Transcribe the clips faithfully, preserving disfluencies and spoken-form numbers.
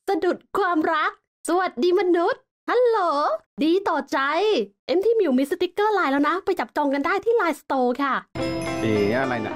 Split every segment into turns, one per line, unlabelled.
สะดุดความรักสวัสดีมนุษย์ฮัลโหลดีต่อใจเอ็มที่มิวมีสติกเกอร์ไลน์แล้วนะไปจับจองกันได้ที่ไลน์สโตร์ค่ะ
เอ๋อะไรนะ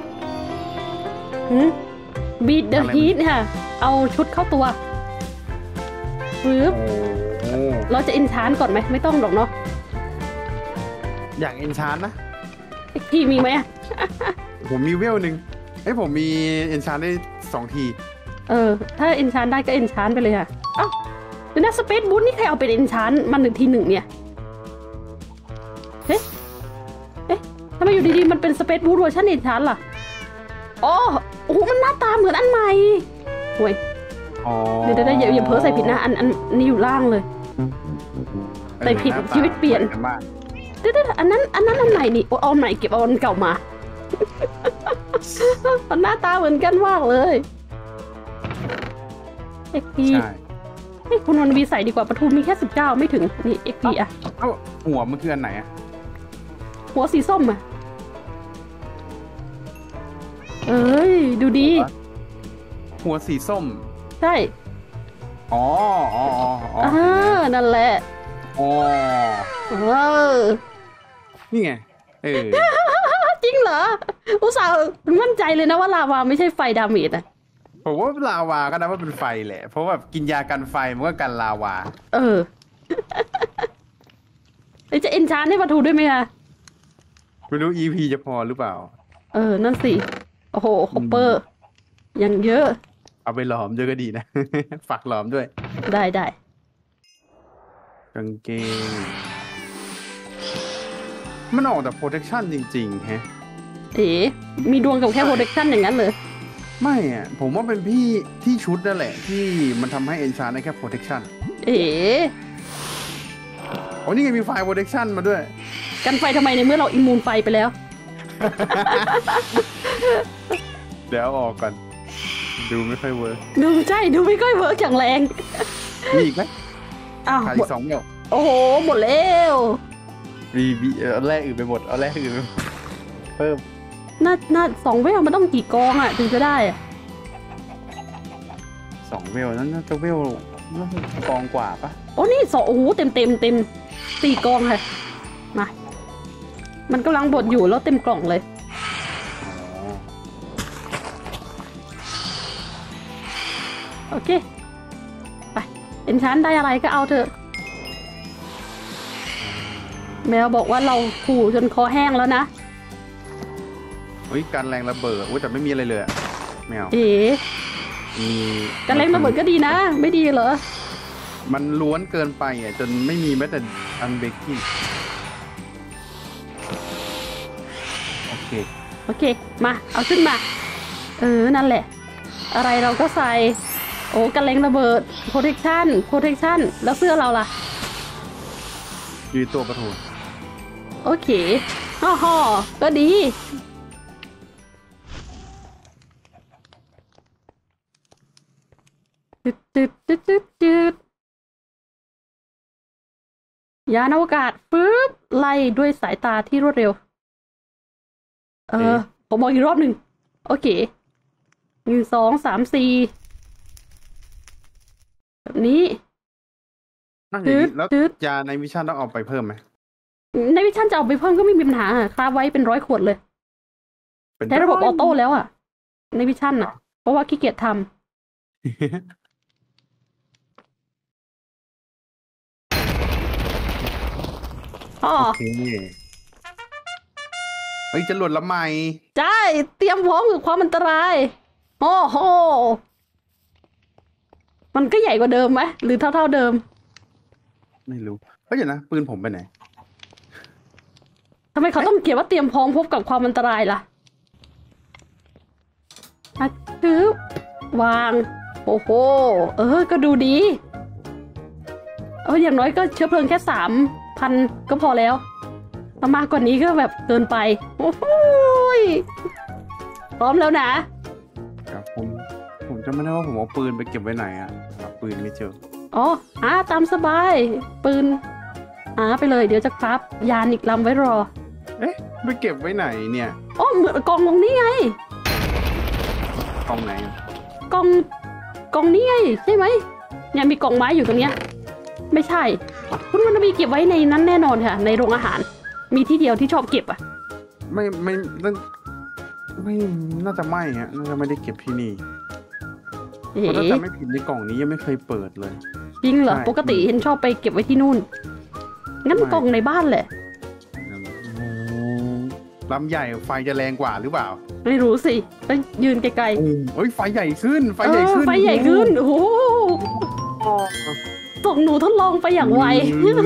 บีดเดอะฮีทค่ะเอาชุดเข้าตัวปึ๊บเราจะอินชานก่อนไหมไม่ต้องหรอกเนาะ
อยากอินชานนะ
พี่มีไหม
ผมมีเวลหนึ่งไอ้ผมมีอินชานได้สองที
เออถ้าอินชานได้ก็อินชานไปเลยค่ะเอ้าดูนะสเปซบูทนี่ใครเอาเป็นอินชานมันหนึ่งทีหนึ่งเนี่ยเอ๊ะเอ๊ะทำไมอยู่ดีๆมันเป็นสเปซบูทเวอร์ชันอินชานล่ะอ๋อโอ้โหมันหน้าตาเหมือนอันใหม่โว้ยเดี๋ยวได้อย่าอย่าเพ้อใส่ผิดนะอันอันนี้อยู่ล่างเลยใส่ผิดชีวิตเปลี่ยนเดี๋ยวอันนั้นอันนั้นอันใหม่นี่เอาอันใหม่เก็บเอาอันเก่ามามันหน้าตาเหมือนกันมากเลยเอ็กพีให้คุณวันวีใส่ดีกว่าปทุมมีแค่สิบเก้าไม่ถึงนี่เอ็กพีอะ
หัวมันคืออันไหนอะ
หัวสีส้มอะเอ้ยดูดี
หัวสีส้ม
ใช่
อ๋ออ๋ออ๋อ
นั่นแหละ
อ๋อ
เออ
นี่ไงเออ
จริงเหรออุตส่าห์มั่นใจเลยนะว่าลาวาไม่ใช่ไฟดาเมจอะ
ผมว่าลาวาก็นับว่าเป็นไฟแหละเพราะว่ากินยากันไฟมันก็กันลาวา
เออจะเอนชานให้ปทุด้วยไหมคะ
ไม่รู้ อี พี จะพอหรือเปล่า
เออนั่นสิโอ้โหคอปเปอร์ยังเยอะ
เอาไปหลอมด้วยก็ดีนะฝากหลอมด้วย
ได้ได้
กางเกงมันออกแต่ protection จริงๆฮะ
เอ๋มีดวงกับแค่ protection อย่างนั้นเลย
ไม่อ่ะผมว่าเป็นพี่ที่ชุดนั่นแหละที่มันทำให้ enchant ได้แค่ protection
เอ๋
โอ้นี่ไงมีไฟ protection มาด้วย
กันไฟทำไมในเมื่อเราอิมมูนไฟไปแล้ว
เดี๋ยวออกก่อนดูไม่ค่อยเวิร์ก
ดูใช่ดูไม่ค่อยเวิร์กอย่างแรง
มีอีกไหม
อ้าว
ขายสองเดียว
โอ้โหหมดแล้ว
มีบีเอาแรกอื่นไปหมดเอาแรกอื่นเพิ่ม
น่าน่าสองเวลมันต้องกี่กองอ่ะถึงจะได้อ่ะ
สองเวลนั้นน่าจะเวลกองกว่าปะ
โอ้นี่สองโอ้โหเต็มเต็มเต็มสี่กองค่ะมามันกำลังบดอยู่แล้วเต็มกล่องเลยโอเคไปเอ็นชานได้อะไรก็เอาเถอะแมวบอกว่าเราขู่จนคอแห้งแล้วนะ
อุ้ยการแรงระเบิดอุ้ยแต่ไม่มีอะไรเลยแมว
เอ๋
มี
การแรงระเบิดก็ดีนะไม่ดีเหรอ
มันล้วนเกินไปอ่ะจนไม่มีแม้แต่อันเบกกิ้งโอเค
โอเคมาเอาขึ้นมาเออนั่นแหละอะไรเราก็ใส่โอ้กันแรงระเบิด protection protection แล้วเสื้อเราล่ะ
ยืดตัวประตู
โอเคฮ่อฮ่อก็ดีจุดจุดจุดจุดจุดยานอวกาศปึ๊บไล่ด้วยสายตาที่รวดเร็วเออผมมองอีกรอบหนึ่งโอเคหนึ่งสองสามสี่แบบนี้
แล้วยาในวิชั่นต้องเอาไปเพิ่มไหม
ในวิชั่นจะเอาไปเพิ่มก็ไม่มีปัญหาคราฟไว้เป็นร้อยขวดเลยใช้ระบบออโต้แล้วอ่ะในวิชั่นอ่ะเพราะว่าขี้เกียจทำอ๋อ
เฮ้ยจะหลุดละไหม
ใช่เตรียมพร้อมกับความอันตรายโอ้โหมันก็ใหญ่กว่าเดิมไหมหรือเท่าเท่าเดิม
ไม่รู้เฮ้ยเดี๋ยวนะปืนผมไปไหน
ทำไมเขาต้องเขียนว่าเตรียมพร้อมพบกับความอันตรายล่ะอ่ะคือวางโอ้โหเออก็ดูดีเอออย่างน้อยก็เชื้อเพลิงแค่สามพันก็พอแล้วถ้ามากกว่านี้ก็แบบเกินไปโอ้โหพร้อมแล้วนะครับ
ผมผมจำไม่ได้ว่าผมเอาปืนไปเก็บไว้ไหนอะหาปืนไม่เจอ
อ๋อหาตามสบายปืนหาไปเลยเดี๋ยวจะครับยานอีกลำไว้รอ
เอ๊ะไปเก็บไว้ไหนเนี่ย
อ๋อเหมือนกองตรงนี้ไง
กองไหน
กองกองนี้ไงใช่ไหมเนี่ยมีกล่องไม้อยู่ตรงเนี้ยไม่ใช่คุณวันมีเก็บไว้ในนั้นแน่นอนค่ะในโรงอาหารมีที่เดียวที่ชอบเก็บอ่ะ
ไม่ไม่ไม่ไม่น่าจะไม่ฮะน่าจะไม่ได้เก็บที่นี่เพราะถ้าจำไม่ผิดในกล่องนี้ยังไม่เคยเปิดเลย
จริงเหรอปกติเห็นชอบไปเก็บไว้ที่นู่นงั้นกล่องในบ้านแหละ
ลำใหญ่ไฟจะแรงกว่าหรือเปล่า
ไม่รู้สิต้องยืนไกล
ๆเฮ้ยไฟใหญ่ขึ้นไฟใหญ่ขึ้น
ไฟใหญ่ขึ้นโอ้โหส่งหนูทดลองไปอย่างไว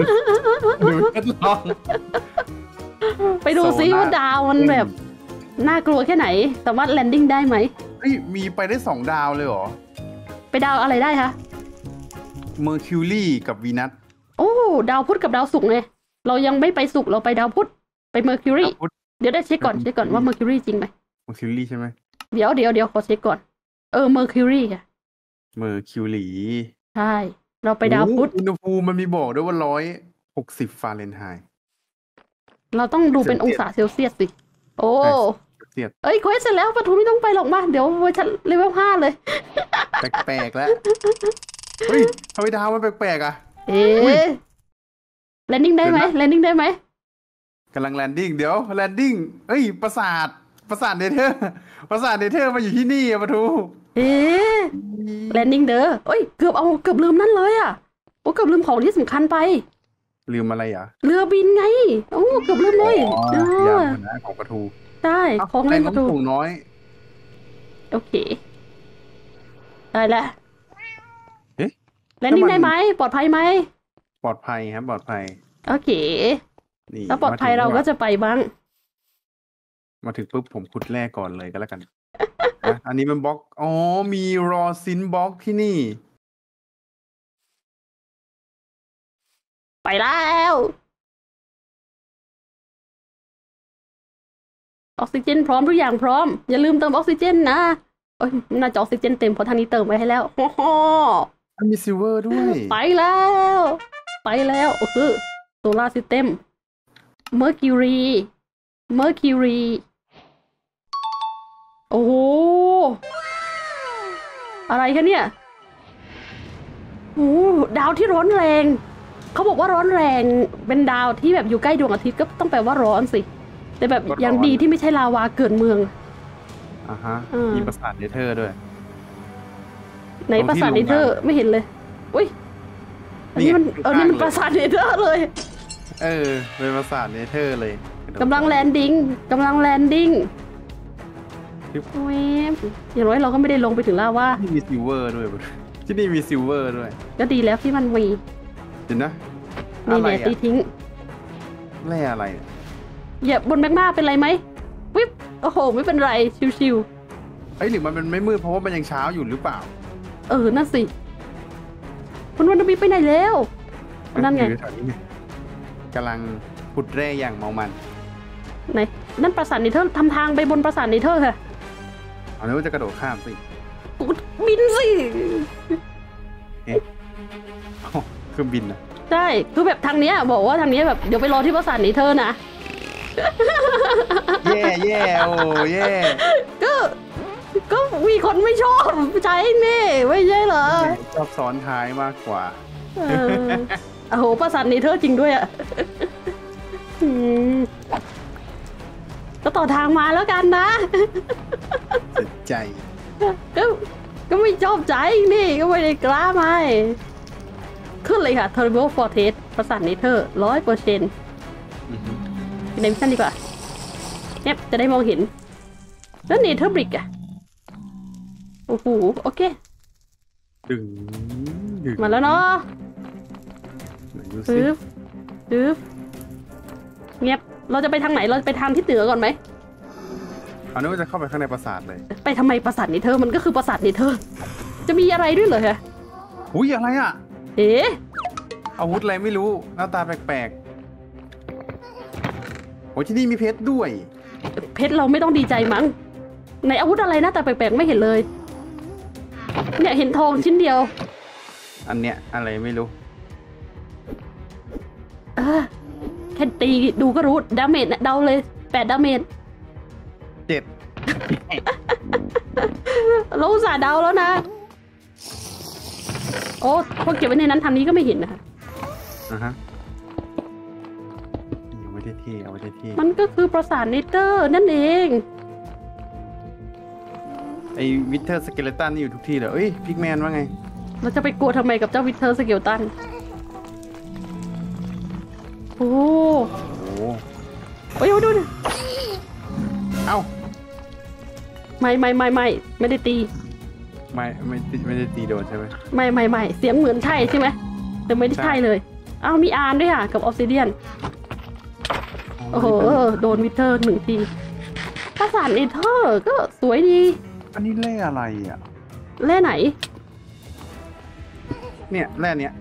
ไปดูซิว่าดาวมันแบบน่ากลัวแค่ไหนสามารถแลนดิ้งได้ไหม
เฮ้ยมีไปได้สองดาวเลยเหรอ
ไปดาวอะไรได้คะ
เมอร์คิวรีกับวีนัส
โอ้ดาวพุธกับดาวศุกร์ไงเรายังไม่ไปศุกร์เราไปดาวพุธไปเมอร์คิวรีเดี๋ยวได้เช็คก่อนเช็คก่อนว่าเมอร์คิวรีจริงไหม
เมอร์คิวรีใช่ไหม
เดี๋ยวเดี๋ยวเดี๋ยวขอเช็คก่อนเออเมอร์คิวรีค่ะ
เมอร์คิวรี
ใช่เราไปดาวพุธ
อุณหภูมิมันมีบอกด้วยว่าร้อยหกสิบฟาเรนไฮต์
เราต้องดูเป็นองศาเซลเซียสสิโอ้เอ้ยเควสเสร็จแล้วปะทูไม่ต้องไปหรอกมาเดี๋ยวเวอร์ชันเลเวลห้าเลย
แปลกๆแล้วเฮ้ยทำไมดาวมันแปลกๆอ่ะ
เอ๊ะแลนดิ้งได้ไหมแลนดิ้งได้ไหม
กำลังแลนดิ้งเดี๋ยวแลนดิ้งเฮ้ยปราสาทปราสาทเนเธอร์ปราสาทเนเธอร์มาอยู่ที่นี่อะปะทู
เอ๊ะแลนดิ้งเด้อเอ้ยเกือบเอาเกือบลืมนั่นเลยอ่ะโอ้เกือบลืมของที่สำคัญไป
ลืมอะไรอ่ะ
เรือบินไงโอ้เกือบลืมเลย
อ๋อยามนะของปะทู
ใช่ของเล่นปะทู
น้อย
โอเคได้แล้ว
เอ๊ะ
แลนดิ้งได้ไหมปลอดภัยไหม
ปลอดภัยครับปลอดภัย
โอเคถ้าปลอดภัยเราก็จะไปบ้าง
มาถึงปุ๊บผมขุดแร่ก่อนเลยก็แล้วกันอันนี้มันบล็อกอ๋อมีรอซินบล็อกที่นี่
ไปแล้วออกซิเจนพร้อมทุกอย่างพร้อมอย่าลืมเติมออกซิเจนนะโอ้ยน่าจะออกซิเจนเต็มเพราะทางนี้เติมไว้ให้แล้วโอ้โห
มีซิลเวอร์ด้วย
ไปแล้วไปแล้วโอ้โหโซลาร์ซิสเต็มเมอร์คิวรีเมอร์คิวรีโอ้โหอะไรคะเนี่ยโอ้ดาวที่ร้อนแรงเขาบอกว่าร้อนแรงเป็นดาวที่แบบอยู่ใกล้ดวงอาทิตย์ก็ต้องแปลว่าร้อนสิแต่แบบอย่างดีที่ไม่ใช่ลาวาเกิดเมือง
อ่าฮะมีปราสาทเนเธอร์ด้วย
ไหนปราสาทเนเธอร์ไม่เห็นเลยอุ้ยอันนี้มันเออนี่มันปราสาทเนเธอร์เลย
เออเป็นปราสาทเนเธอร์เลย
กำลังแลนดิ้งกำลังแลนดิ้งอย่างน้อยเราก็ไม่ได้ลงไปถึงลาวา
ที่มีซิลเวอร์ด้วยที่นี่มีซิลเวอร์ด้วย
ก็ดีแล้วที่มันมี
เห็นนะ
นี่เนี่ยตีทิ้ง
แร่อะไร
อย่าบนแมกมาเป็นไรไหมวิบโอ้โหไม่เป็นไรชิว
ๆไอ้หรือมันเป็นไม่มืดเพราะว่ามันยังเช้าอยู่หรือเปล่า
เออนั่นสิคุณวันนบีไปไหนแล้วนั่นไง
กำลังขุดแร่อย่างเมามัน
ไหนนั่นปราสาทเนเธอร์ทำทางไปบนปราสาทเนเธอร์ค่ะ
เอาแล้วจะกระโดดข้ามสิ
บินสิ
เอ๊ะคือบินนะ
ใช่คือแบบทางเนี้ยบอกว่าทางเนี้ยแบบเดี๋ยวไปรอที่ปราสาทเนเธอร์นะ
แย่แย่โอ้แย่
ก็ก็มีคนไม่ชอบใช้นี่ไม่ใช่เหรอ
ชอบซ้อนท้ายมากกว่า
โอ้โหปราสาทเนเธอร์จริงด้วยอ่ะก็ต่อทางมาแล้วกันนะ
ใจ
ก็ก็ไม่ชอบใจนี่ก็ไม่ได้กล้าไหมขึ้นเลยค่ะ Terrible Fortress ปราสาทเนเธอร์ร้อยเปอร์เซ็นต์ในมิชชั่นดีกว่าเนี่ยจะได้มองเห็นแล้วเนเธอร์บริกอะโอ้โหโอเค
ดึง
มาแล้วเนาะปึ๊บปึ๊บเงียบเราจะไปทางไหนเราจะไปทางที่เหนือก่อนไหม
เอานึกว่าจะเข้าไปข้างในปราสาทเลย
ไปทำไมปราสาทเนเธอร์มันก็คือปราสาทเนเธอร์จะมีอะไรด้วยเหรอฮะ
อุ้ยอะไรอ่ะ
เอ๊ะ
อาวุธอะไรไม่รู้หน้าตาแปลกๆโอ้ที่นี่มีเพชรด้วย
เพชรเราไม่ต้องดีใจมั้งในอาวุธอะไรหน้าตาแปลกๆไม่เห็นเลยเนี่ยเห็นทองชิ้นเดียว
อันเนี้ยอะไรไม่รู้
เออแค่ตีดูก็รู้ดาเมจเดาเลยแปดดาเมจ
เจ็ด
เราอุตส่าห์เดาแล้วนะโอ้พอเก็บไว้ในนั้นทางนี้ก็ไม่เห็นนะคะ
อ่ะฮะเอาไว้ที่เอาไว้ที่
มันก็คือปราสาทเนเธอร์นั่นเอง
ไอ้วิเทอร์สเกเลตันนี่อยู่ทุกที่เลยเอ้ยพิกแมนว่าไง
เราจะไปกลัวทำไมกับเจ้าวิเทอร์สเกลตันโอ้
โอ้
โอ้ยดูดิ
เอ้า
ไม่ไม่ไม่ไม่ไม่ได้ตี
ไม่ไม่ไม่ได้ตีโดนใช่ไหม
ไม่ไม่ไม่เสียงเหมือนใช่ใช่ไหมแต่ไม่ได้
ใช่
ใช่เลยอ้าวมีอาร์นด้วยค่ะกับออฟซิเดียนโอ้โหโดนวิเทอร์หนึ่งทีปราสาทเนเธอร์ก็สวยดี
อันนี้แร่อะไรอ่ะ
แร่ไหน
เนี่ยแร่เนี้ย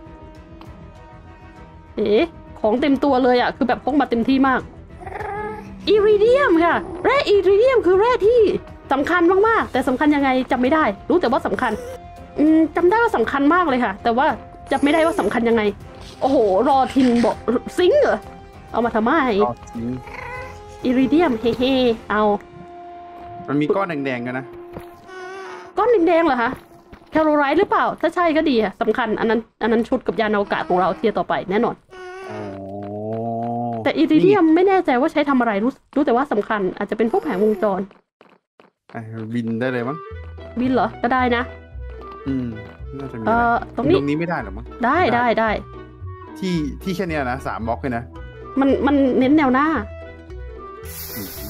เอ๋ของเต็มตัวเลยอ่ะคือแบบพกมาเต็มที่มากอิริเดียมค่ะแร่อิริเดียมคือแร่ที่สำคัญมากๆแต่สำคัญยังไงจำไม่ได้ รู้แต่ว่าสำคัญอืมจำได้ว่าสำคัญมากเลยค่ะ แต่ว่าจำไม่ได้ว่าสำคัญยังไงโอ้โหรอทินบอกซิงค์เหรอเอามาทำไม
อ๋อจริง
อิริเดียมเฮ้เฮเอา
มันมีก้อนแดงๆกันนะ
ก้อนแดงๆเหรอคะแคโรไรต์หรือเปล่าถ้าใช่ก็ดีค่ะสำคัญอันนั้นอันนั้นชุดกับยานอวกาศของเราเทียร์ต่อไปแน่นอน
โอ้
แต่อิริเดียมไม่แน่ใจว่าใช้ทำอะไรรู้รู้แต่ว่าสำคัญอาจจะเป็นพวกแผงวงจร
อ่ะบินได้เลยมั้ง
บินเหรอ ก็ได้นะ
อืมน่าจะมี
เอ่
อะไร
อตรงนี้
ตรงนี้ไม่ได้หรอมั้ง
ได้ได้ได้
ที่ที่แค่เนี้ยนะสามบล็อกเลยนะ
มันมันเน้นแนวหน้า
อืม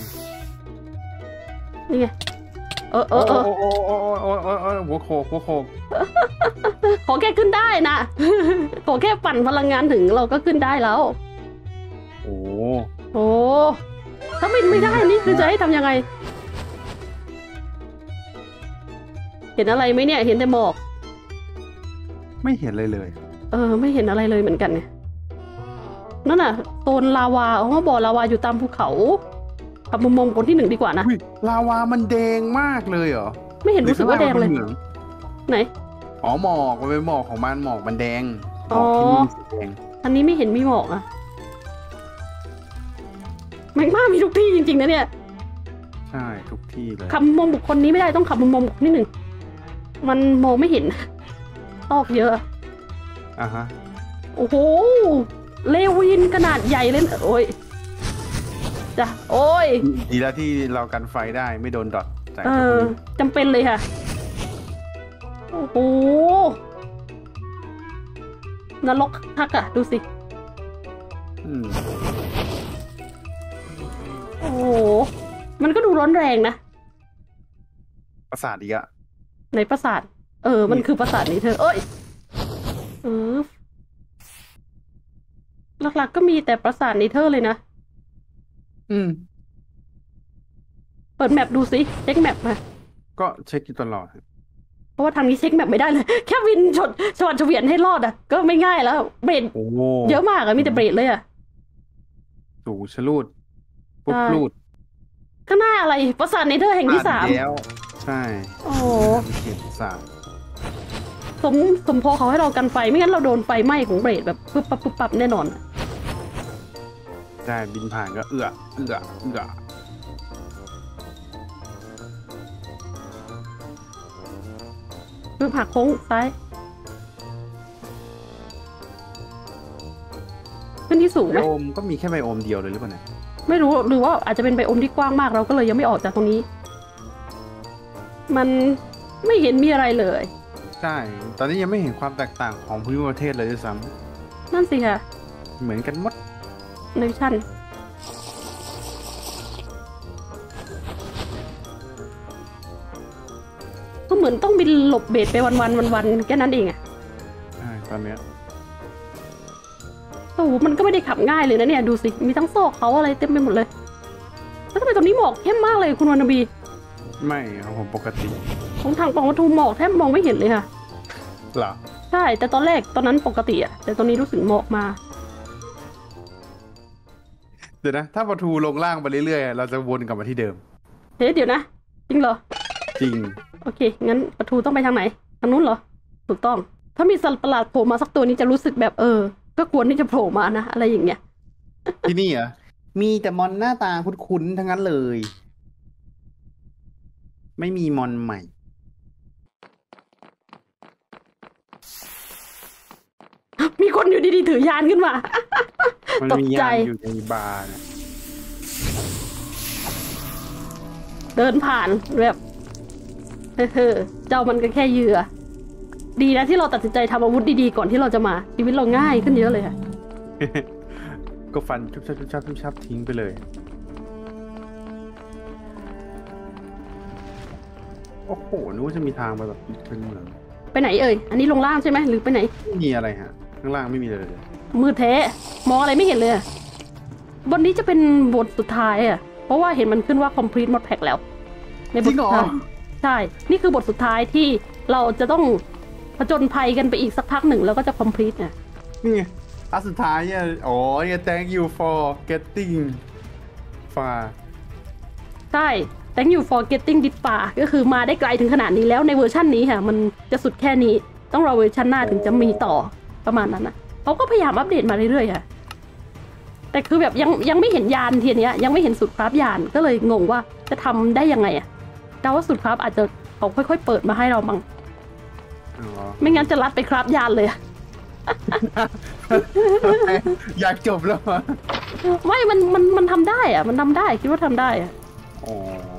นี่ไง เออเอ
โอ้
อเออ
โอ้โอ้โอ้โอ้โอ้โอ้หัวโขกหัวโขก
ขอแค่ขึ้นได้นะ ขอแค่ปั่นพลังงานถึงเราก็ขึ้นได้แล้ว
โอ้
โอ้ถ้าบินไม่ได้นี่คือจะให้ทำยังไง เห็นอะไรไหมเนี่ย เห็นแต่หมอก
ไม่เห็นเลยเลย
เออ ไม่เห็นอะไรเลยเหมือนกันเนี่ยนั่นน่ะโซนลาวาอ๋อบ่อลาวาอยู่ตามภูเขาขับมุมมองคนที่หนึ่งดีกว่านะ
อุ้ยลาวามันแดงมากเลยเหรอ
ไม่เห็นรู้สึกว่าแดงเลย
หรือข้างล่างมันหมือง
ไหน
อ๋อหมอกมันเป็นหมอกของมันหมอกมันแดงหม
อ๋
อ
อ
กที่นี่สีแดง
อันนี้ไม่เห็นมีหมอกอะแมงม่ามีทุกที่จริงๆนะเนี่ย
ใช่ทุกที่เลย
ขับมุมมองบุคคลนี้ไม่ได้ต้องขับมุมมองบุคคลที่หนึ่งมันมองไม่เห็นตอกเยอะ
อ่ะฮะ
โอ้โหเลวินขนาดใหญ่เลยโอ้ยจ้ะโอ้ย
ดีแล้วที่เรากันไฟได้ไม่โดนดอทจาก
เอ
พวก
อ
นี้
จำเป็นเลยค่ะ โอ้โหนรกทักอะดูสิ
อืม
โอ้โหมันก็ดูร้อนแรงนะ
ประสาทอีกอะ
ในปราสาท เออ มันคือปราสาทนี้เธอ เอ้ยเออหลักๆก็มีแต่ปราสาทเนเธอร์เลยนะ
อืม
เปิดแมปดูสิเช็คแมปมา
ก็เช็คอยู่ตลอด
เพราะว่าทางนี้เช็คแมปไม่ได้เลย แค่วินชนชวัดเฉวียนให้รอดอ่ะ ก็ไม่ง่ายแล้ว เบรด
โอ้
เยอะมากอะมีแต่เบรดเลยอะ
สูชะลูดปุ๊บ
ใช่
ลูด
ข้างหน้าอะไรปราสาทเนเธอร์แห่งที่สาม
อ่นแล้วใช่
โอ้โห
เขียนสาม
สมสมพอเขาให้เรากันไฟ ไม่งั้นเราโดนไฟไหม้ของเบรดแบบปุ๊บปั๊บปุ๊บปั๊บแน่นอน
ใช่บินผ่านก็เอื้อเอื้อเอื้อ
เพิ่งผักโค้งซ้าย ขึ้นที่สูง
ไบ
ไหม
โอมก็มีแค่ไบโอมเดียวเลยหรือเปล่าเนี่ย
ไม่รู้หรือว่าอาจจะเป็นไบโอมที่กว้างมากเราก็เลยยังไม่ออกจากตรงนี้ มันไม่เห็นมีอะไรเลย
ใช่ ตอนนี้ยังไม่เห็นความแตกต่างของภูมิประเทศเลยด้วยซ้
นั่นสิค่ะ
ำเหมือนกันหมด
ในวิชั่นก็เหมือนต้องบินหลบเบรดไปวันวันวันวันๆแค่นั้นเองอะ
ใช่ตอนเนี้ย
โอ้โหมันก็ไม่ได้ขับง่ายเลยนะเนี่ยดูสิมีทั้งซอกเขาอะไรเต็มไปหมดเลยแล้วทำไมตรงนี้หมอกเข้มมากเลยคุณวรรณบี
ไม่ครับผมปกติ
ของทางปองปทุมหมอกแทบมองไม่เห็นเลยค่ะ
เหรอ
ใช่แต่ตอนแรกตอนนั้นปกติอะแต่ตอนนี้รู้สึกหมอกมา
เดี๋ยวนะ ถ้าประทูลงล่างไปเรื่อยๆ เราจะวนกลับมาที่เดิม
เฮ้ยเดี๋ยวนะจริงเหรอ
จริง
โอเค งั้นประตูต้องไปทางไหน ทางนู้นเหรอ ถูกต้อง ถ้ามีสัตว์ประหลาดโผล่มาสักตัวนี้จะรู้สึกแบบเออ ก็ควรที่จะโผล่มานะ อะไรอย่างเงี้ย
ที่นี่เหรอ มีแต่มอนหน้าตาคุ้นๆทั้งนั้นเลย ไม่มีมอนใหม่
คนอยู่ดีๆถือยานขึ้นมา
มัน
ตก
มี
ใจ
ยานอยู่ในบาร์เนี่ย
เดินผ่านแบบเฮ้อเจ้ามันก็แค่เหยื่อดีนะที่เราตัดสินใจทำอาวุธดีๆก่อนที่เราจะมาชีวิตเราง่ายขึ้นเยอะเลยค่ะ
ก็ฟันชุบชับชุบชับชุบชับทิ้งไปเลยโอ้โหนึกว่าจะมีทางไปแบบเป็นเมือง
ไปไหนเอ่ยอันนี้ลงล่างใช่ไหมหรือไปไหน
ไม่มีอะไรฮะข้างล่างไม่มีเลยเลย
มืดแท้มองอะไรไม่เห็นเลยอะบนนี้จะเป็นบทสุดท้ายอ่ะเพราะว่าเห็นมันขึ้นว่า complete mod pack แล้วในบทสุดท้ายใช่นี่คือบทสุดท้ายที่เราจะต้องผจญภัยกันไปอีกสักพักหนึ่งแล้วก็จะ complete เนี่ย
นี่ไงอันสุดท้ายเนี่ยอ๋อเนี่ย thank you for getting far
ใช่ thank you for getting this far ก็คือมาได้ไกลถึงขนาดนี้แล้วในเวอร์ชันนี้ค่ะมันจะสุดแค่นี้ต้องรอเวอร์ชันหน้าถึงจะมีต่อประมาณนั้นนะเขาก็พยายามอัปเดตมาเรื่อยๆค่ะแต่คือแบบยังยังไม่เห็นยานทีเนี้ยยังไม่เห็นสูตรคราฟยานก็เลยงงว่าจะทำได้ยังไงอะเดาว่าสูตรคราฟอาจจะเขาค่อยๆเปิดมาให้เรามั้ง
อ๋อ
ไม่งั้นจะรัดไปคราฟยานเลยอะ
อยากจบแล้วอะ
ไม่มันมันมันทำได้อะมันทำได้คิดว่าทำได้อะ
อ๋อ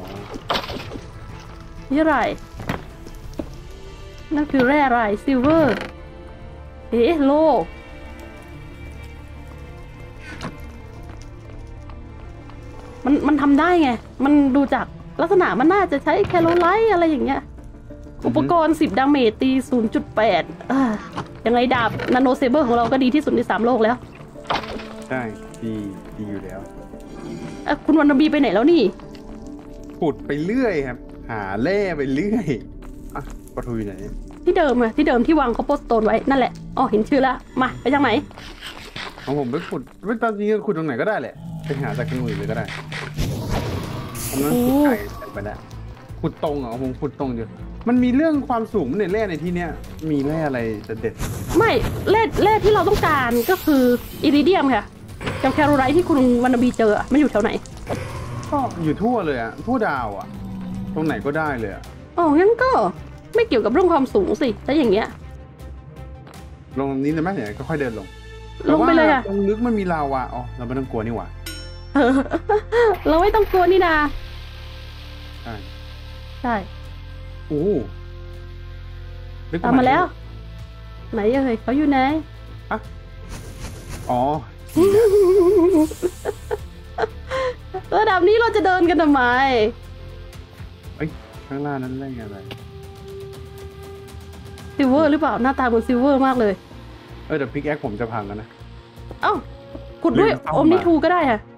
นี่อะไรนั่นคือแร่อะไรซิลเวอร์เอ๊ะโลมันมันทำได้ไงมันดูจากลักษณะมันน่าจะใช้แคโรไลท์อะไรอย่างเงี้ยอุปกรณ์สิบดาเมจตี ศูนย์จุดแปด อ่ายังไงดาบนาโนเซเบอร์ของเราก็ดีที่สุดในสามโลกแล้ว
ใช่ดีดีอยู่แล้ว
อ่ะคุณวันนบีไปไหนแล้วนี่
ขุดไปเรื่อยครับ หาแร่ไปเรื่อยอ่ะปะทูอยู่ไหน
ที่เดิมอะที่เดิมที่วางคอปเปอร์สโตนไว้นั่นแหละอ๋อเห็นชื่อแล้วมาไปยังไหน
ของผมไปขุดไม่ตอนนี้ขุดตรงไหนก็ได้แหละไปหาจากที่อื่นเลยก็ได้ผมนั้นขุดไกลไปได้ขุดตรงเหรอผมขุดตรงเดียวมันมีเรื่องความสูงในแร่ในที่เนี้ยมีแร่อะไรจะเด็ด
ไม่แร่แร่ที่เราต้องการก็คืออิริเดียมค่ะกับแคโรไลท์ที่คุณวันนบีเจออะมันอยู่แถวไหน
ก็อยู่ทั่วเลยอะทั่วดาวอะตรงไหนก็ได้เลยอะ
อ๋องั้นก็ไม่เกี่ยวกับเรื่องความสูงสิถ้าอย่างเงี้ย
ลงตรงนี้เลยไหมเนี่ยก็ค่อยเดินลง
ลงไปเลยอะ
ตรงลึกมันมีลาวาอ๋อเราไม่ต้องกลัวนี่หว่า
เออ เราไม่ต้องกลัวนี่นา
ใช่
ใช่
โอ้ลึก
ตามมาแล้ว ไหนเอ่ยเขาอยู่ไหน
อะอ๋อ
ระดับนี้เราจะเดินกันทำไม
เอ้ยข้างล่างนั้นแร่อะไร
ซิลเวอร์หรือเปล่าหน้าตาเหมือนซิลเวอร์มากเลย
เออแต่พิกแอคผมจะพังแล้วนะ
เอ้าขุดด้วย
ลืมเอา
โอมนิ
มา
ทูก็ได้ค่ะ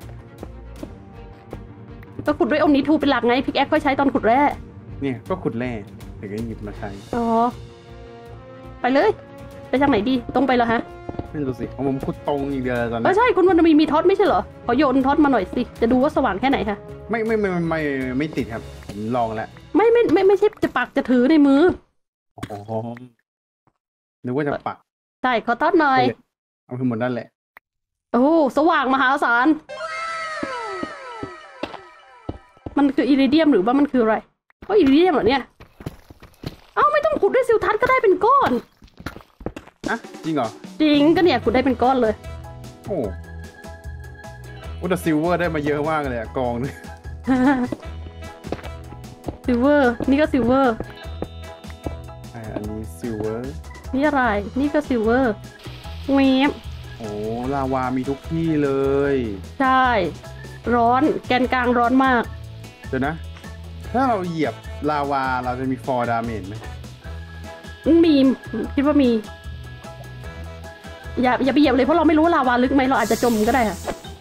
ก็ขุดด้วยโอมนิทูเป็นหลักไงพิกแอคค่อยใช้ตอนขุดแร่
เนี่ยก็ขุดแร่ถึงจะหยิบมาใช้
อ๋อไปเลย ไปทางไหนดีตรงไปเหรอฮะ
ไม่รู้สิของผมขุดตรงอย่างเดียวตอน
เอ
นี้
อใช่คุณวันมีมีท็อตไม่ใช่เหรอขอโยนท็อตมาหน่อยสิจะดูว่าสว่างแค่ไหนค่ะ
ไม่ไม่ไม่ไม่ไม่ไม่ติดครับผมลองแล้ว
ไม่ไม่ไม่ไม่ใช่จะปักจะถือในมือ
โอ้โหนึกว่าจะปัก
ใช่ขอท็อตหน่อย
เอาขึ้นหมดนั่นแหละ
โอ้สว่างมหาศาลมันคืออิริเดียมหรือว่ามันคืออะไรก็อิริเดียมเหรอเนี่ยเอ้าไม่ต้องขุดด้วยซิลทัสก็ได้เป็นก้อน
อะจริงเหรอ
จริงก็เนี่ยขุดได้เป็นก้อนเลย
โอ้โอ้แต่ซิลเวอร์ได้มาเยอะมากเลยอะกองนึง
ซิลเวอร์นี่ก็ซิลเวอร์
อ่าอันนี้ซิลเวอร์
นี่อะไรนี่ก็ซิลเวอร์เวฟ
โอ้ลาวามีทุกที่เลย
ใช่ร้อนแกนกลางร้อนมาก
เดี๋ยวนะ ถ้าเราเหยียบลาวาเราจะมีฟอร์ดาเมจไหม
มีคิดว่ามีอย่าอย่าไปเหยียบเลยเพราะเราไม่รู้ว่าลาวาลึกไหมเราอาจจะจมก็ได้ค่ะ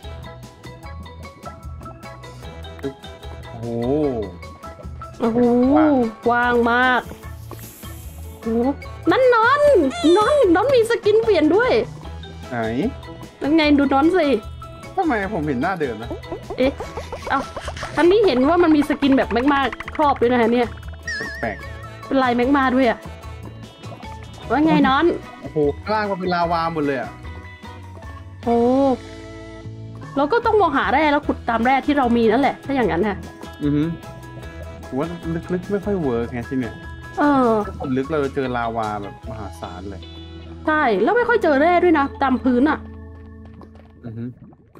โอ้โห
โอ้โหกว้างมากโอ้โหนั่นนอนนอนนอนมีสกินเปลี่ยนด้วย
ไหน
ยังไงดูนอนสิ
ทำไมผมเห็นหน้าเดิมนะ
เอ๊ะเอ้าท่านนี้เห็นว่ามันมีสกินแบบแมกมาครอบด้วยนะฮะเนี่ย
แปลก
เป็นลายแมกมาด้วยอะว่าไงนอน
ๆโอ้โหข้างล่างมันเป็นลาวาหมดเลยอะ
โอ้เราก็ต้องมองหาแร่แล้วขุดตามแร่ที่เรามีนั่นแหละถ้าอย่างนั้นค่ะ
อือฮึผมว่าลึกๆไม่ค่อยเวิร์กไงที่เนี่ย
เอเออ
ถ้าผมลึกเราจะเจอลาวาแบบมหาศาลเลย
ใช่แล้วไม่ค่อยเจอแร่ด้วยนะตามพื้นอ่ะ
อือฮึ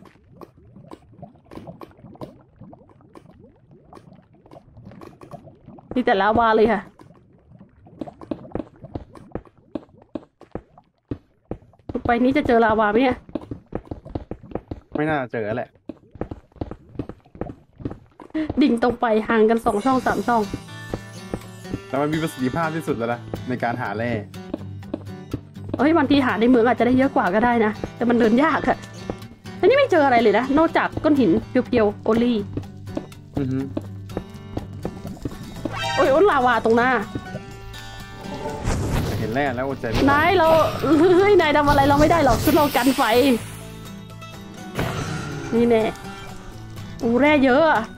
มีแต่ลาวาเลยค่ะไปนี้จะเจอลาวาไหมเนี่ย
ไม่น่าเจอแหละ
ดิ่งตรงไปห่างกันสองช่องสามช่อง
แต่มันมีประสิทธิภาพที่สุดแล้วนะในการหาแร่
เอ้ยบางทีหาในเมืองอาจจะได้เยอะกว่าก็ได้นะ แต่มันเดินยากอะอันนี้ไม่เจออะไรเลยนะ นอกจากก้อนหินเพียวๆโอลี่
อือฮึ
โอ้ยอ้นลาวาตรงหน้า
เห็นแร่แล้วอดใจไม่
นายเราเฮ้ยนายทำอะไรเราไม่ได้หรอกชุดเรากันไฟ นี่แน่อูแร่เยอะอะ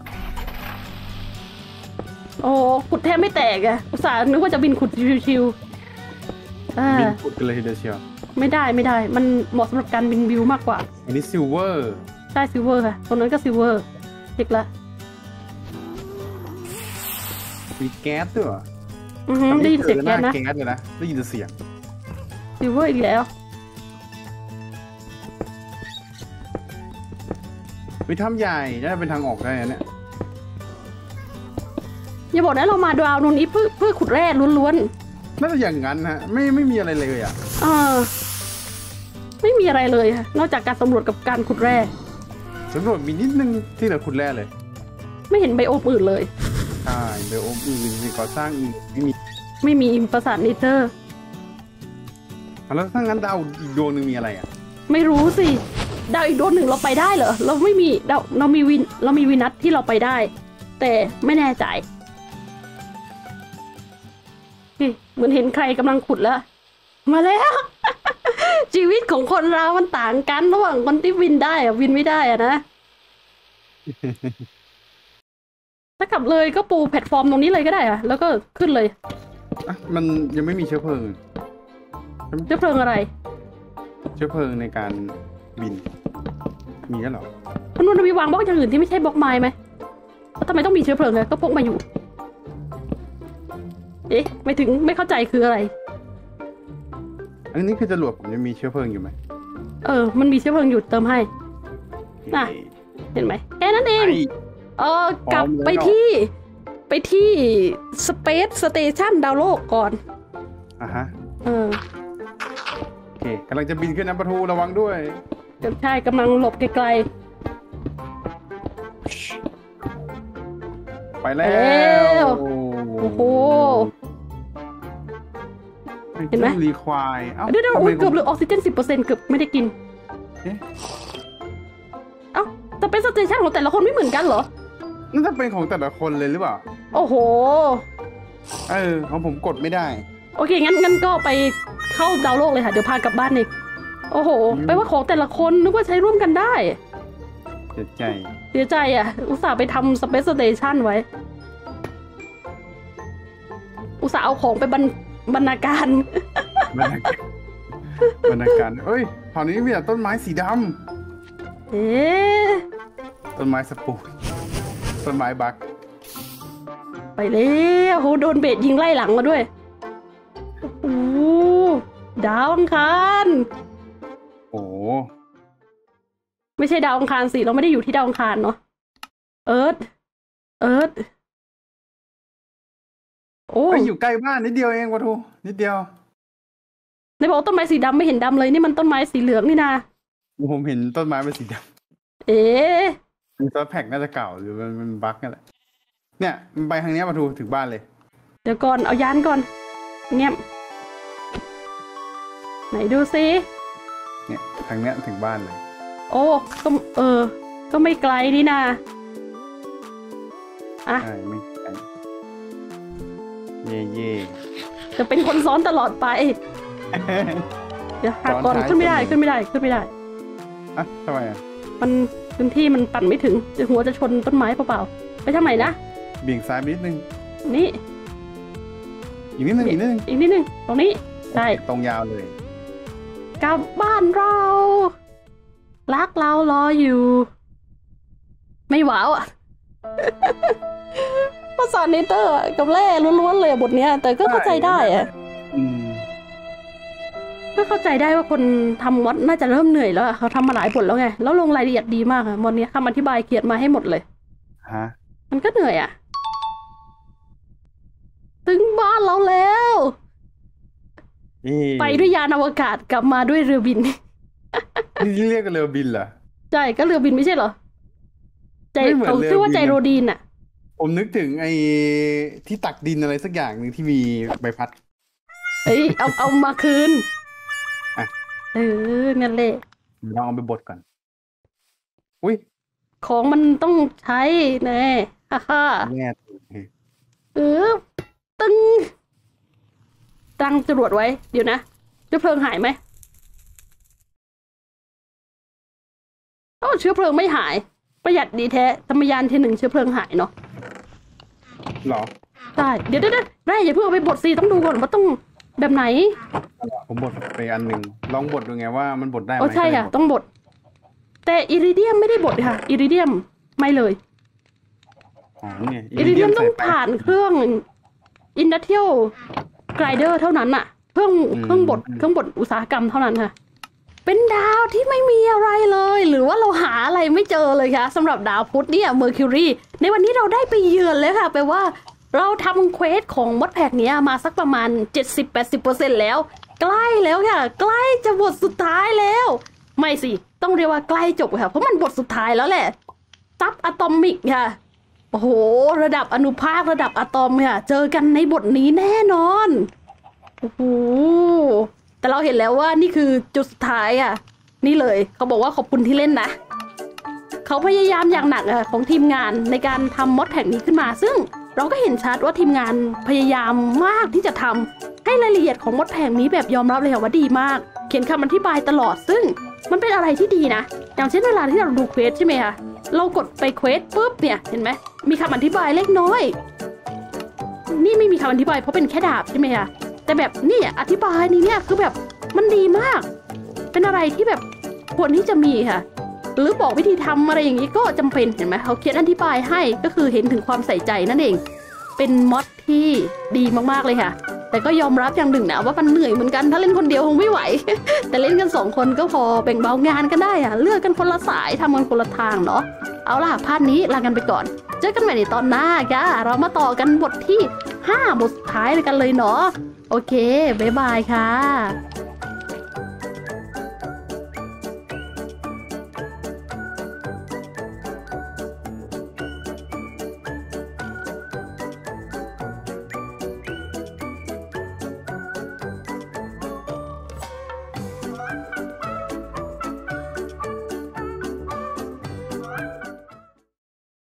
โอ้ขุดแทบไม่แตกอะอุตส่าห์นึกว่าจะบินขุดชิวๆอ่า
บินขุดกันเลยทีเดียวเชียว
ไม่ได้ไม่ได้ มันเหมาะสำหรับการบินวิวมากกว่า
อันนี้ซิลเวอร์
ใช่ซิลเวอร์ค่ะตรงนั้นก็ซิลเวอร์เช็คละ
มีแก๊สด้วยเหรอ
อือฮึได้ยินเสียงแก๊สนะ
แก๊สเลยนะได้ยินแต่เสียง
ซิลเวอร์อีกแล้ว
มีถ้ำใหญ่น่าจะเป็นทางออกได้นะเนี่ย
อย่าบอกนะเรามาดาวนูนนี้เพื่อเพื่อขุดแร่ล้วน
น่าจะอย่างนั้นฮะไม่ไม่มีอะไรเลยอ่ะ
ๆเออไม่มีอะไรเลยค่ะนอกจากการสำรวจกับการขุดแร่
สำรวจมีนิดนึงที่เหลือขุดแร่เลย
ไม่เห็นไบโอมอื่นเลย
ใช่เบลโอมอื่นสิ่งก่อสร้างอื่นไม่มี
ไม่มีปราสาทเนเธอร์
แล้วถ้างั้นดาวอีกดวงหนึ่งมีอะไรอ่ะ
ไม่รู้สิดาวอีกดวงหนึ่งเราไปได้เหรอเราไม่มีดาวเรามีวินเรามีวินัทที่เราไปได้ แต่ไม่แน่ใจเฮ้ยเหมือนเห็นใครกำลังขุดแล้ว มาแล้ว ชีวิตของคนเรามันต่างกันระหว่างคนที่วินได้อะวินไม่ได้อะนะ ถ้ากลับเลยก็ปูแพลตฟอร์มตรงนี้เลยก็ได้อะแล้วก็ขึ้นเลย
อ่ะมันยังไม่มีเชื้อเพลิง
เชื้อเพลิงอะไร
เชื้อเพลิงในการบิน มีแล้วเหรอ
คุณนนท์มีวางบล็อกอย่างอื่นที่ไม่ใช่บล็อกไม้ไหมแล้วทำไมต้องมีเชื้อเพลิงเลยก็พกมาอยู่ เอ๊ะไม่ถึงไม่เข้าใจคืออะไร
อันนี้คือจรวดผมยังมีเชื้อเพลิงอยู่ไหม
เออ มันมีเชื้อเพลิงอยู่เติมให้ น่ะ เห็นไหมแค่นั้นเอง
ไอ้
เออกลับ
พร้อมแล้ว
ไปที่ ไปที่สเปซสเตชันดาวโลกก่อน
อ่ะฮะ
เออ
โอเคกำลังจะบินขึ้นน้ำประทูระวังด้วย
ใช่กำลังหลบไกล
ไปแล้
ไปแล้ว
ว
ๆ โอ้โห เห็นไหม
รีควายเอ้า
เดี๋ยวเดี๋ยว
ทำ
อุ๊
ไม
ยเกือบเหลือออกซิเจนสิบเปอร์เซ็นต์เกือบไม่ได้กิน
เอ๊ะ
เอ้าสเปซสเตชันของแต่ละคนไม่เหมือนกันเหรอ
น่าจะเป็นของแต่ละคนเลยหรือเปล่า
โอ้โห
เออของผมกดไม่ได้
โอเค งั้นงั้นก็ไปเข้าดาวโลกเลยค่ะ เดี๋ยวพากลับบ้านเองโอ้โห
อืม
แปลว่าของแต่ละคนนึกว่าใช้ร่วมกันได้
เสียใจ
เสียใจอ่ะ อุตส่าห์ไปทำสเปซสเตชันไว้ อุตส่าห์เอาของไปบรรบรรณาการ
บรรยากาศบรรยากาศเอ้ยตอนนี้มีแต่ต้นไม้สีด
เอ๊ะ
ำต้นไม้สปูนต้นไม้บัก
ไปแล้วโหโดนเบสยิงไล่หลังมาด้วย โอ้โหดาวอังคาร
โอ้
ไม่ใช่ดาวอังคารสิ เราไม่ได้อยู่ที่ดาวอังคารเนาะ เอิร์ธเอิร์ธโอ้
ไปอยู่ใกล้บ้านนิดเดียวเองวะทูนิดเดียว
ในบอกว่าต้นไม้สีดำไม่เห็นดำเลยนี่มันต้นไม้สีเหลืองนี่นา
ผมเห็นต้นไม้เป็นสีด
เอ๊ะ
ำมันซอสแพ็กน่าจะเก่าหรือมันมันบั๊กนั่นแหละเนี่ยมันไปทางเนี้ยมาทูถึงบ้านเลย
เดี๋ยวก่อนเอายานก่อนเงียบไหนดูซิ
เนี่ยทางเนี้ยถึงบ้านเลย
โอ้ก็เออ ก็ไม่ไกลนี่นาอ่ะ
ใช่ไม่ไกลเย่เย่
จะเป็นคนซ้อนตลอดไป เดี๋ยวหาก่อนขึ้นไม่ได้ขึ้นไม่ได้ขึ้นไม่ได้
อ่ะทำไมอ่ะ
มันพื้นที่มันปั่นไม่ถึงเดี๋ยวหัวจะชนต้นไม้เปล่าๆไปทางไหนนะ
เบี่ยงซ้ายไปนิดนึง
นี่
อีกนิดนึงอีกนิดนึง
อีกนิดนึงตรงนี้ใช่
ตรงยาวเลย
กลับบ้านเรา รักเรารออยู่ ไม่หวาวอ่ะ โอ้ภาษาเนเธอร์กับแร่ล้วนๆเลยบทเนี้ยแต่ก็เข้าใจได้อะก็เข้าใจได้ว่าคนทำมอดน่าจะเริ่มเหนื่อยแล้วเขาทำมาหลายบทแล้วไงแล้วลงรายละเอียดดีมากอะมอดนี้คำอธิบายเขียนมาให้หมดเลย
ฮะ
มันก็เหนื่อยอะถึงบ้านเราแล้วไปด้วยยานอวกาศกลับมาด้วยเรือบิน
นี่เรียกกันเรือบินเหรอ
ใช่ก็เรือบินไม่ใช่เหรอใจเขาชื่อว่าใจโรดีนอะ
ผมนึกถึงไอ้ที่ตักดินอะไรสักอย่างหนึ่งที่มีใบพัด
เอ้ยเอาเอามาคืนเออนั่นแหละ
ลองเอาไปบดก่อนอุ้ย
ของมันต้องใช้แน่ฮ่าฮ่า
แน่
เออตึงตั้งจรวดไว้เดี๋ยวนะเชื้อเพลิงหายไหมโอ้เชื้อเพลิงไม่หายประหยัดดีแท้ธรรมยานที่หนึ่งเชื้อเพลิงหายเนาะ
หรอ
ใช่เดี๋ยวเดี๋ยวได้อย่าเพิ่งเอาไปบดสิต้องดูก่อนว่าต้องแบบไหน
ผมบดไปอันหนึ่งลองบดดูไงว่ามันบดได้ไหม
โอ้ใช่ค่ะต้องบดแต่อิริเดียมไม่ได้บดค่ะอิริเดียมไม่เลย
อ๋อเนี่ย
อิริเดียมต้องผ่านเครื่องอินดัสเทรียลไกรเดอร์เท่านั้นอะเครื่องเครื่องบดเครื่องบดอุตสาหกรรมเท่านั้นค่ะเป็นดาวที่ไม่มีอะไรเลยหรือว่าเราหาอะไรไม่เจอเลยค่ะสำหรับดาวพุธเนี่ยเมอร์คิวรีในวันนี้เราได้ไปเยือนเลยค่ะแปลว่าเราทำเควสของมดแพกเนี้ยมาสักประมาณ เจ็ดสิบถึงแปดสิบเปอร์เซ็นต์ แล้วใกล้แล้วค่ะใกล้จะบทสุดท้ายแล้วไม่สิต้องเรียกว่าใกล้จบค่ะเพราะมันบทสุดท้ายแล้วแหละซับอะตอมิกค่ะโอ้โหระดับอนุภาคระดับอะตอมค่ะเจอกันในบทนี้แน่นอนโอ้โหแต่เราเห็นแล้วว่านี่คือจุดสุดท้ายอ่ะนี่เลยเขาบอกว่าขอบคุณที่เล่นนะเขาพยายามอย่างหนักอะของทีมงานในการทำมดแพกนี้ขึ้นมาซึ่งเราก็เห็นชัดว่าทีมงานพยายามมากที่จะทำให้รายละเอียดของมดแผงนี้แบบยอมรับเลยค่ะว่าดีมากเขียนคำอธิบายตลอดซึ่งมันเป็นอะไรที่ดีนะอย่างเช่นเวลาที่เราดูเควสใช่ไหมคะเรากดไปเควสปุ๊บเนี่ยเห็นไหมมีคำอธิบายเล็กน้อยนี่ไม่มีคำอธิบายเพราะเป็นแค่ดาบใช่ไหมคะแต่แบบนี่อธิบายนี่เนี่ยคือแบบมันดีมากเป็นอะไรที่แบบควรที่จะมีค่ะหรือบอกวิธีทำอะไรอย่างนี้ก็จำเป็นเห็นไหมเขาเขียนอธิบายให้ก็คือเห็นถึงความใส่ใจนั่นเองเป็นมอดที่ดีมากๆเลยค่ะแต่ก็ยอมรับอย่างหนึ่งนะว่ามันเหนื่อยเหมือนกันถ้าเล่นคนเดียวคงไม่ไหว แต่เล่นกันสองคนก็พอแบ่งเบางานกันได้อะเลือกกันคนละสายทำกันคนละทางเนาะเอาล่ะพาร์ทนี้ลากันไปก่อนเจอกันใหม่ในตอนหน้าจ้าเรามาต่อกันบทที่ห้าบทสุดท้ายกันเลยเนาะโอเคบ๊ายบายค่ะ